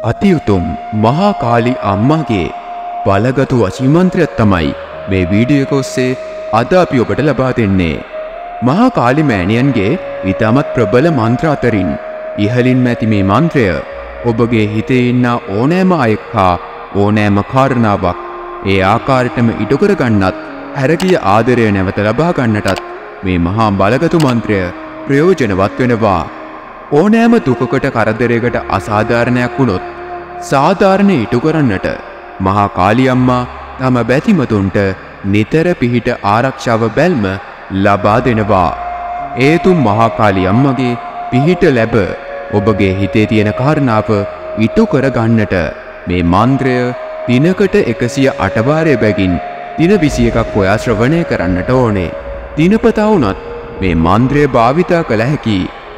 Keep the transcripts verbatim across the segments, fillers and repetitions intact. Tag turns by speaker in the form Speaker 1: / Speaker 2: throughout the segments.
Speaker 1: අතිඋතුම් මහා කාලි අම්මාගේ බලගතු වශීමන්ත්‍රයක් තමයි මේ වීඩියෝ එක ඔස්සේ අද අපි ඔබට ලබා දෙන්නේ. මහා කාලි මෑණියන්ගේ ඉතාමත් ප්‍රබල මන්ත්‍ර අතරින් ඉහළින්ම ඇති මේ මන්ත්‍රය ඔබගේ හිතේ ඉන්න ඕනෑම අයෙක් හා ඕනෑම කාරණාවක් ඒ ආකාරයටම ඉටු කර ගන්නත් හැරගිය ආදරය නැවත ලබා ගන්නටත් මේ මහා බලගතු මන්ත්‍රය ප්‍රයෝජනවත් වෙනවා. ඕනෑම දුකකට කරදරයකට අසාධාරණයක් වුණොත් සාධාරණ ඉටු කරන්නට මහා කාලි අම්මා තම බැතිමතුන්ට නිතර පිහිට ආරක්ෂාව බැල්ම ලබා දෙනවා. ඒතුම් මහා කාලි අම්මගේ පිහිට ලැබ ඔබගේ හිතේ තියෙන කාරණාව ඉටු කර ගන්නට මේ මන්ත්‍රය දිනකට එකසිය අට වාරය බැගින් දින විසි එකක් ඔයා ශ්‍රවණය කරන්නට ඕනේ. දිනපතා වුණත් මේ මන්ත්‍රය භාවිතා කළ හැකි.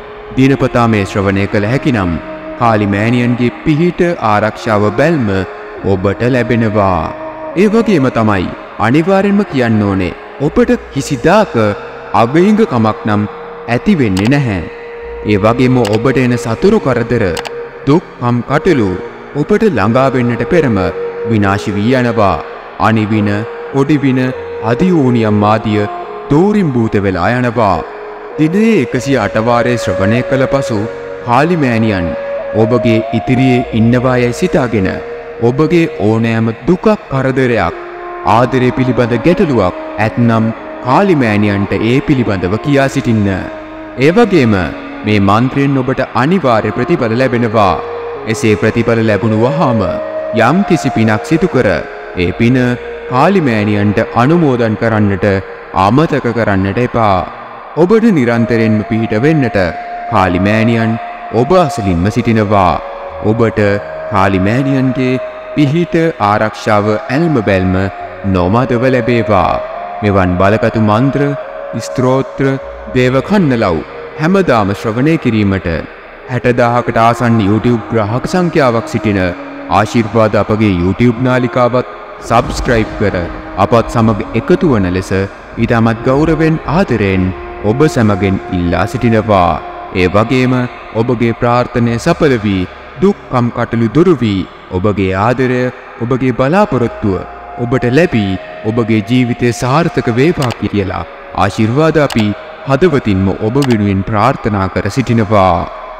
Speaker 1: දිනපතා මේ ශ්‍රවණය කළ හැකි නම් කාලි මෑණියන්ගේ පිහිට ආරක්ෂාව බැල්ම ඔබට ලැබෙනවා. ඒ වගේම තමයි අනිවාර්යෙන්ම කියන්න ඕනේ ඔබට කිසිදාක අවිහිංගකමක් නම් ඇති වෙන්නේ නැහැ. ඒ වගේම ඔබට එන සතුරු කරදර දුක් හම් කටළු ඔබට ළඟා වෙන්නට පෙරම විනාශ වී යනවා. අනිවින ඔඩිවින අධියෝනියම් ආදිය දෝරින් භූත වෙලා යනවා. දිනේ එකසිය අට වාරයේ ශ්‍රවණය කළ පසු කාලි මෑණියන් ඔබගේ ඉදිරියේ ඉන්නවා යයි සිතාගෙන ඔබගේ ඕනෑම දුකක් කරදරයක් ආදරය පිළිබඳ ගැටලුවක් ඇත්නම් කාලි මෑණියන්ට ඒ පිළිබඳව කියා සිටින්න. ඒ වගේම මේ මන්ත්‍රයෙන් ඔබට අනිවාර්ය ප්‍රතිඵල ලැබෙනවා. එසේ ප්‍රතිඵල ලැබුණු වහාම යම් කිසි පිනක් සිදු කර ඒ පින කාලි මෑණියන්ට අනුමෝදන් කරන්නට අමතක කරන්නට එපා. ඔබට නිරන්තරයෙන්ම පිහිට වෙන්නට කාලි මෑණියන් ඔබ අසලින්ම සිටිනවා. ඔබට කාලි මෑණියන්ගේ පිහිට ආරක්ෂාව ඇල්ම බැල්ම නොමදව ලැබේවා. මෙවන් බලගතු මන්ත්‍ර ස්තෝත්‍ර දේව කන්නලව් හැමදාම ශ්‍රවණය කිරීමට හැටදාහකට ආසන්න YouTube ග්‍රාහක සංඛ්‍යාවක් සිටින ආශිර්වාද අපගේ YouTube නාලිකාවත් සබ්ස්ක්‍රයිබ් කර අපත් සමග එකතු වන ලෙස ඉතාමත් ගෞරවෙන් ආදරයෙන් ඔබ සැමගෙන් ඉල්ලා සිටිනවා. ඒ වගේම ඔබගේ ප්‍රාර්ථනය සඵල වී දුක්කම් කටළු දුරු වී ඔබගේ ආදරය ඔබගේ බලාපොරොත්තුව ඔබට ලැබී ඔබගේ ජීවිතය සාර්ථක වේවා කියලා ආශිර්වාද අපි හදවතින්ම ඔබ වෙනුවෙන් ප්‍රාර්ථනා කර සිටිනවා.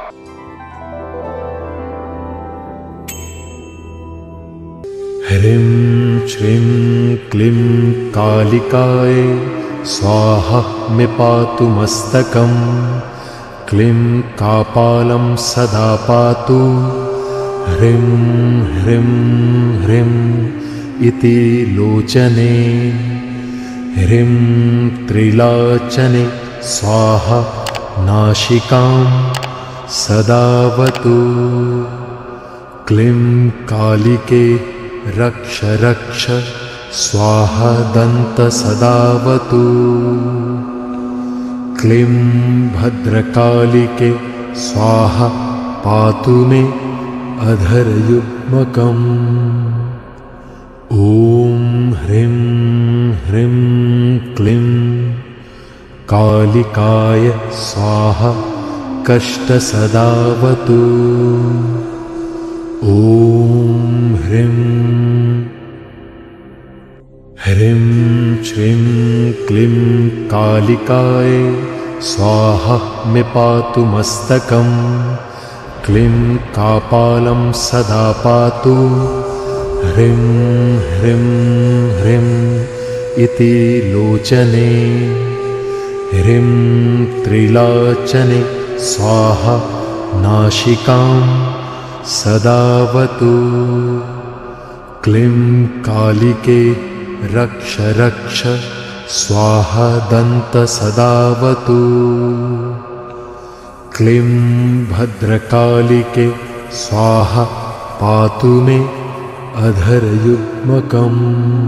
Speaker 2: ह्रीं श्रीं क्लीं कालिकाय स्वाहा मे पातु मस्तकं क्लीं कापालं सदा पातु ह्रीं ह्रीं ह्रीं इति लोचने ह्रीं त्रिलोचने स्वाहा नाशिकां सदावतु क्लीं कालिके रक्ष रक्ष स्वाहा दंत सदावतु क्लीं भद्रकालिके स्वाहा पातु मे अधर युग्मकम् ॐ ह्रीं ह्रीं क्लीं कालिकाय स्वाहा कष्ट सदावतु ॐ ह्रीं ह्रीं श्रीं क्लीं कालिकाय स्वाहा मे पातु मस्तकं क्लीं कापालं सदा पातु ह्रीं ह्रीं ह्रीं इति लोचने ह्रीं त्रिलोचने स्वाहा नाशिकां सदावतु क्लीं कालिके रक्ष रक्ष स्वाहा दंत सदावतु क्लीं भद्रकालिके स्वाहा पातु मे अधर युग्मकम्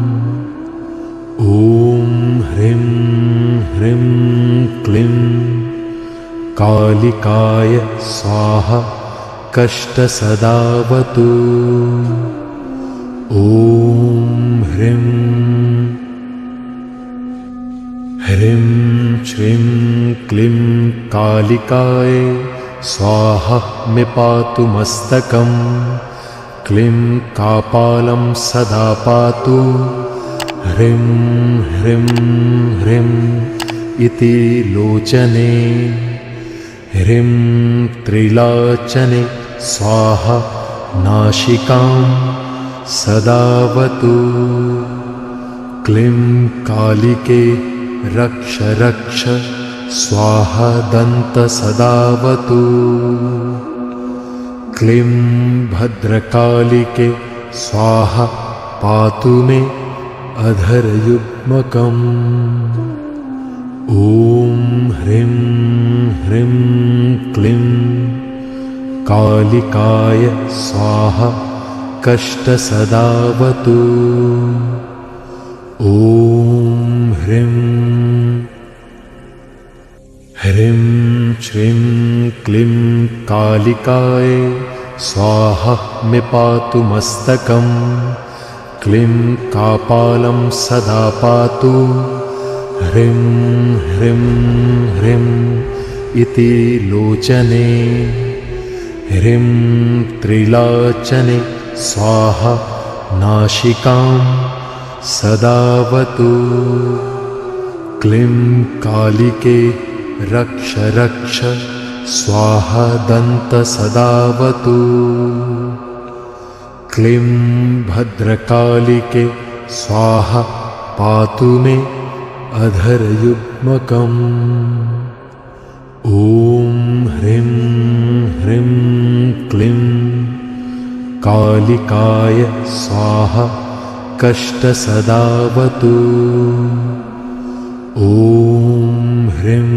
Speaker 2: ॐ ह्रीं ह्रीं क्लीं कालिकाय स्वाहा कष्ट सदावतु ॐ ह्रीं ह्रीं श्रीं क्लीं कालिकाय स्वाहा मे पातु मस्तकं क्लीं कापालं सदा पातु ह्रीं ह्रीं ह्रीं इति लोचने ह्रीं त्रिलोचने स्वाहा नासिकां सदावतु क्लीं कालिके रक्ष रक्ष स्वाहा दन्त सदावतु क्लीं भद्रकालिके स्वाहा पातु मे अधरयुग्मकम् ॐ ह्रीं ह्रीं क्लीं कालिकाय स्वाहा कष्टसदावतु ॐ ह्रीं ह्रीं श्रीं क्लीं कालिकाय स्वाहा मे पातु मस्तकम् क्लीं कापालं सदा पातु ह्रीं ह्रीं ह्रीं इति लोचने ह्रीं त्रिलोचने स्वाहा नासिकां सदावतु क्लीं कालिके रक्ष रक्ष स्वाहा दन्त सदावतु क्लीं भद्रकालिके स्वाहा पातु मे अधरयुग्मकम् ॐ ह्रीं ह्रीं क्लीं कालिकाय स्वाहा कष्टसदावतु ॐ ह्रीं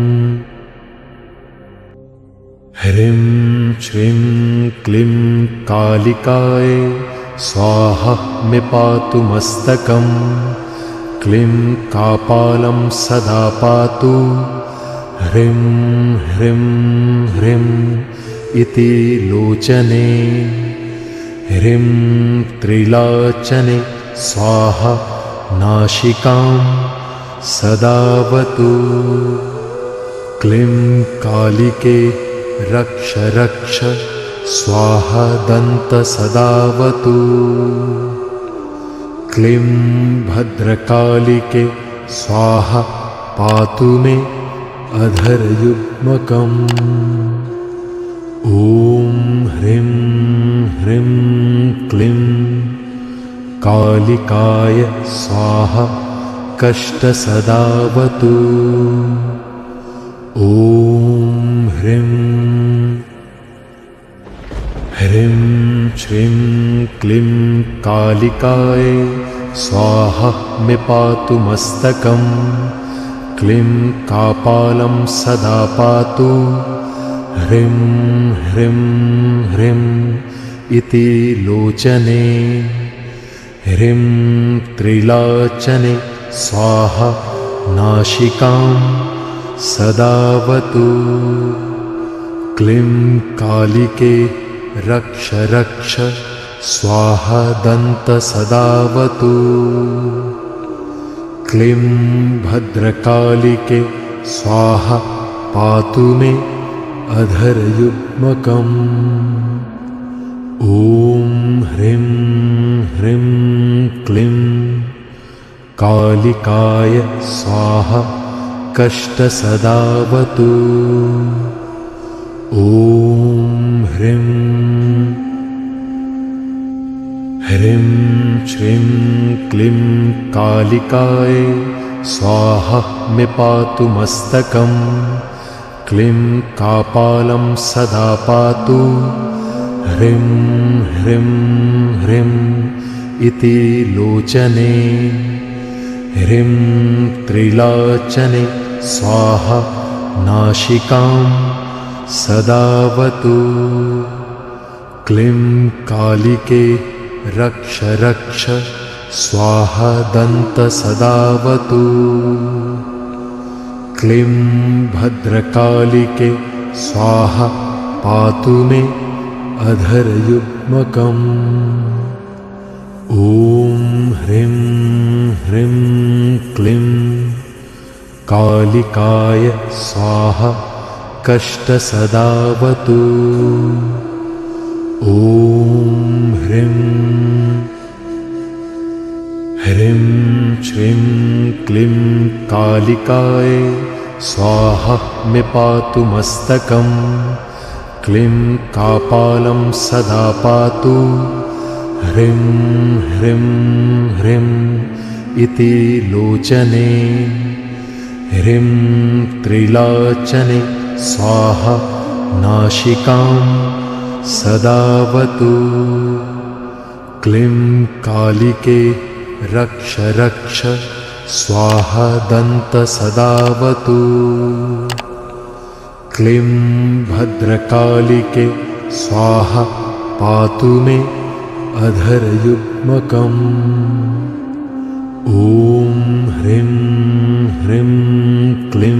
Speaker 2: ह्रीं श्रीं क्लीं कालिकाय स्वाहा मे पातु मस्तकम् क्लीं कापालं सदा पातु ह्रीं ह्रीं ह्रीं इति लोचने ह्रीं त्रिलोचने स्वाहा नासिकां सदावतु क्लीं कालिके रक्ष रक्ष स्वाहा दन्त सदावतु क्लीं भद्रकालिके स्वाहा पातु मे अधरयुग्मकम् ॐ ह्रीं ह्रीं क्लीं कालिकाय स्वाहा कष्टसदावतु ॐ ह्रीं ह्रीं श्रीं क्लीं कालिकाय स्वाहा मे पातु मस्तकम् क्लीं कापालं सदा पातु ह्रीं ह्रीं ह्रीं इति लोचने ह्रीं त्रिलोचने स्वाहा नासिकां सदावतु क्लीं कालिके रक्ष रक्ष स्वाहा दन्त सदावतु क्लीं भद्रकालिके स्वाहा पातु मे अधरयुग्मकम् ॐ ह्रीं ह्रीं क्लीं कालिकाय स्वाहा कष्टसदावतु ॐ ह्रीं ह्रीं श्रीं क्लीं कालिकाय स्वाहा मे पातु मस्तकम् क्लीं कापालं सदा पातु ह्रीं ह्रीं ह्रीं इति लोचने ह्रीं त्रिलोचने स्वाहा नासिकां सदावतु क्लीं कालिके रक्ष रक्ष स्वाहा दन्त सदावतु क्लीं भद्रकालिके स्वाहा पातु मे अधरयुग्मकम् ॐ ह्रीं ह्रीं क्लीं कालिकाय स्वाहा कष्टसदावतु ॐ ह्रीं ह्रीं श्रीं क्लीं कालिकाय स्वाहा मे पातु मस्तकं क्लीं कापालं सदा पातु ह्रीं ह्रीं ह्रीं इति लोचने ह्रीं त्रिलोचने स्वाहा नासिकां सदावतु क्लीं कालिके रक्ष रक्ष स्वाहा दन्त सदावतु क्लीं भद्रकालिके स्वाहा पातु मे अधरयुग्मकम् ॐ ह्रीं ह्रीं क्लीं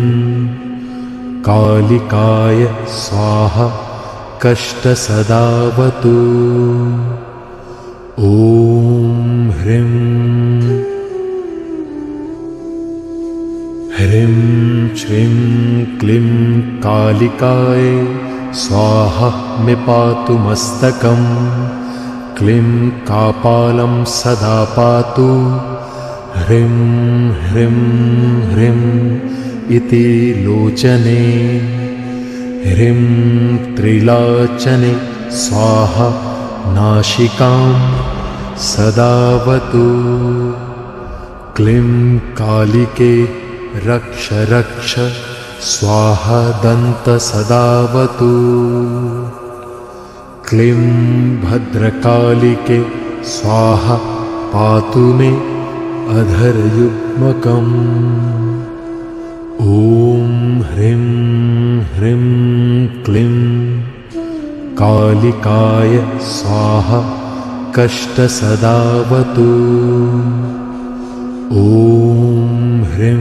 Speaker 2: कालिकाय स्वाहा कष्टसदावतु ॐ ह्रीं ह्रीं श्रीं क्लीं कालिकाय स्वाहा मे पातु मस्तकं क्लीं कापालं सदा पातु ह्रीं ह्रीं ह्रीं इति लोचने ह्रीं त्रिलोचने स्वाहा नासिकां सदावतु क्लीं कालिके रक्ष रक्ष स्वाहा दन्त सदावतु क्लीं भद्रकालिके स्वाहा पातु मे अधरयुग्मकम् ॐ ह्रीं ह्रीं क्लीं कालिकाय स्वाहा कष्टसदावतु ॐ ह्रीं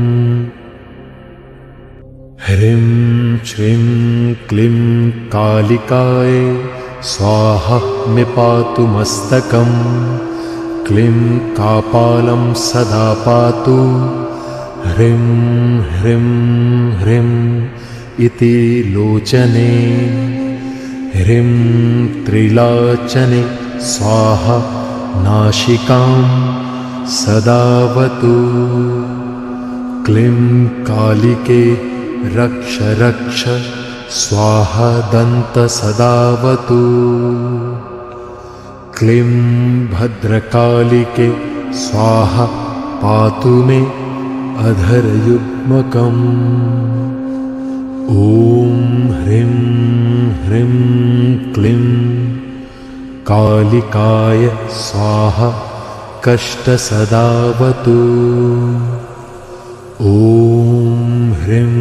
Speaker 2: ह्रीं श्रीं क्लीं कालिकाय स्वाहा मे पातु मस्तकं क्लीं कापालं सदा पातु ह्रीं ह्रीं ह्रीं इति लोचने ह्रीं त्रिलोचने स्वाहा नासिकां सदावतु क्लीं कालिके रक्ष रक्ष स्वाहा दन्त सदावतु क्लीं भद्रकालिके स्वाहा पातु मे अधरयुग्मकम् ॐ ह्रीं ह्रीं क्लीं कालिकाय स्वाहा कष्टसदावतु ॐ ह्रीं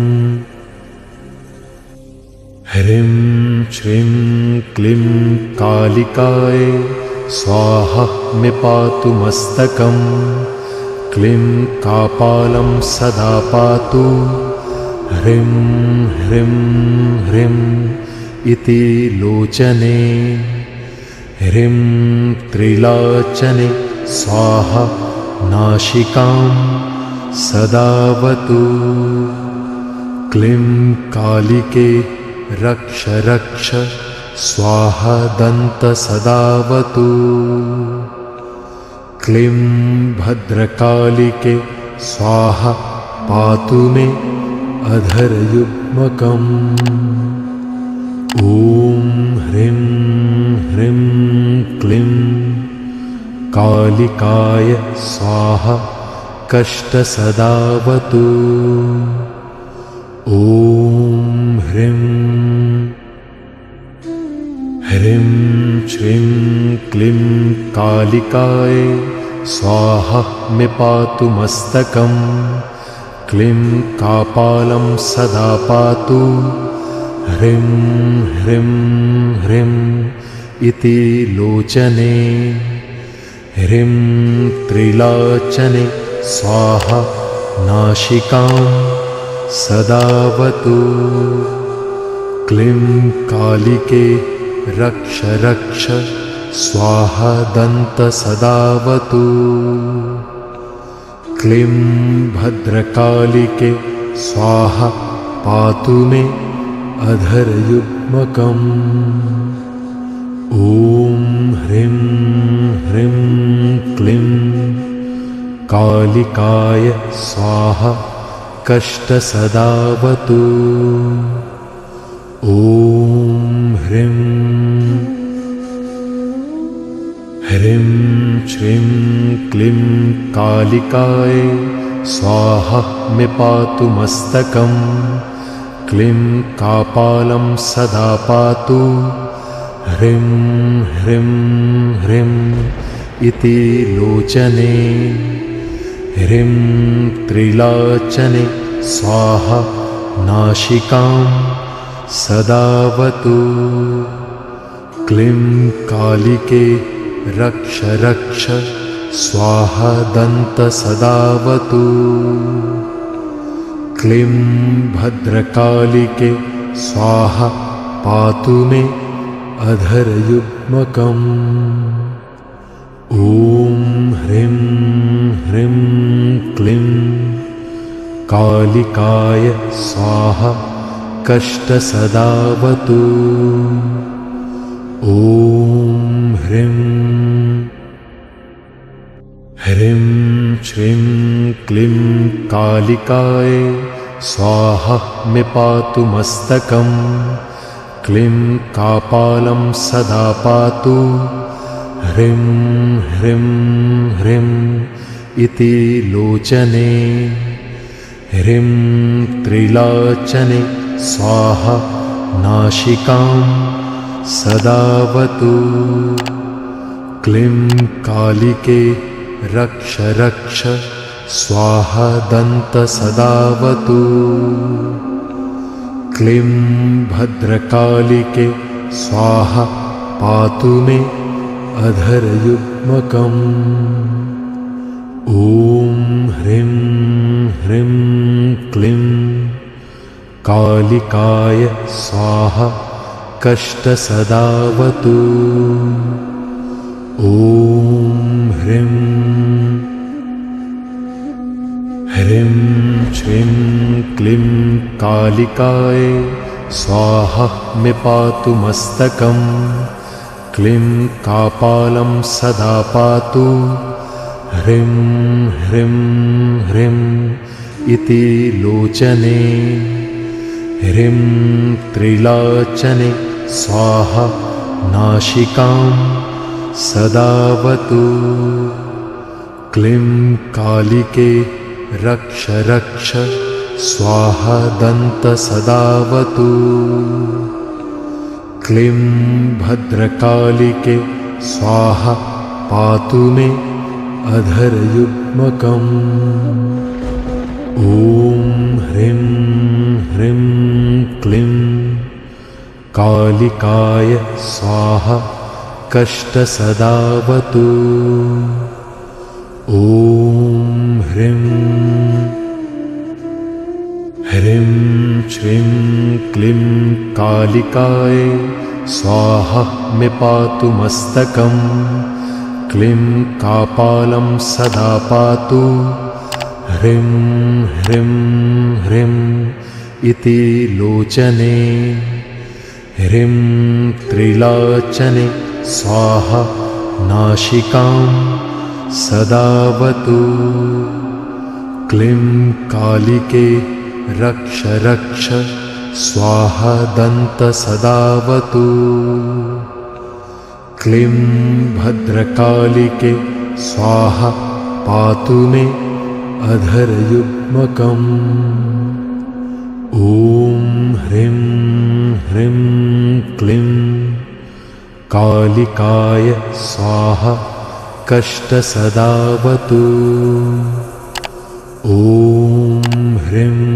Speaker 2: ह्रीं श्रीं क्लीं कालिकाय स्वाहा मे पातु मस्तकं क्लीं कापालं सदा पातु ह्रीं ह्रीं ह्रीं इति लोचने ह्रीं त्रिलोचने स्वाहा नासिकां सदावतु क्लीं कालिके रक्ष रक्ष स्वाहा दन्त सदावतु क्लीं भद्रकालिके स्वाहा पातु मे अधरयुग्मकम् ॐ ह्रीं ह्रीं क्लीं कालिकाय स्वाहा कष्टसदावतु ॐ ह्रीं ह्रीं श्रीं क्लीं कालिकाय स्वाहा मे पातु मस्तकं क्लीं कापालं सदा पातु ह्रीं ह्रीं ह्रीं इति लोचने ह्रीं त्रिलोचने स्वाहा नासिकां सदावतु क्लीं कालिके रक्ष रक्ष स्वाहा दन्त सदावतु क्लीं भद्रकालिके स्वाहा पातु मे अधरयुग्मकम् ॐ ह्रीं ह्रीं क्लीं कालिकाय स्वाहा कष्टसदावतु। ॐ ह्रीं ह्रीं श्रीं क्लीं कालिकाय स्वाहा मे पातु मस्तकं। क्लीं कापालं सदा पातु। ह्रीं ह्रीं ह्रीं इति लोचने। ह्रीं त्रिलोचने स्वाहा नासिकां सदावतु। क्लीं कालिके रक्ष रक्ष स्वाहा दन्त सदावतु। क्लीं भद्रकालिके स्वाहा पातु मे अधरयुग्मकम्। ॐ ह्रीं ह्रीं क्लीं कालिकाय स्वाहा कष्टसदावतु। ॐ ह्रीं ह्रीं श्रीं क्लीं कालिकाय स्वाहा मे पातु मस्तकं। क्लीं कापालं सदा पातु। ह्रीं ह्रीं ह्रीं इति लोचने। ह्रीं त्रिलोचने स्वाहा नासिकां सदावतु। क्लीं कालिके रक्ष रक्ष स्वाहा दन्त सदावतु। क्लीं भद्रकालिके स्वाहा पातु मे अधरयुग्मकम्। ॐ ह्रीं ह्रीं क्लीं कालिकाय स्वाहा कष्टसदावतु। ॐ ह्रीं ह्रीं श्रीं क्लीं कालिकाय स्वाहा मे पातु मस्तकं। क्लीं कापालं सदा पातु। ह्रीं ह्रीं ह्रीं इति लोचने। ह्रीं त्रिलोचने स्वाहा नासिकां सदावतु। क्लीं कालिके रक्ष रक्ष स्वाहा दन्त सदावतु। क्लीं भद्रकालिके स्वाहा पातु मे अधरयुग्मकम्। ॐ ह्रीं ह्रीं क्लीं कालिकाय स्वाहा कष्टसदावतु। ॐ ह्रीं ह्रीं श्रीं क्लीं कालिकाय स्वाहा मे पातु मस्तकं। क्लीं कापालं सदा पातु। ह्रीं ह्रीं ह्रीं इति लोचने। ह्रीं त्रिलोचने स्वाहा नासिकां सदावतु। क्लीं कालिके रक्ष रक्ष स्वाहा दन्त सदावतु। क्लीं भद्रकालिके स्वाहा पातु मे अधरयुग्मकम्। ॐ ह्रीं ह्रीं क्लीं कालिकाय स्वाहा कष्टसदावतु। ॐ ह्रीं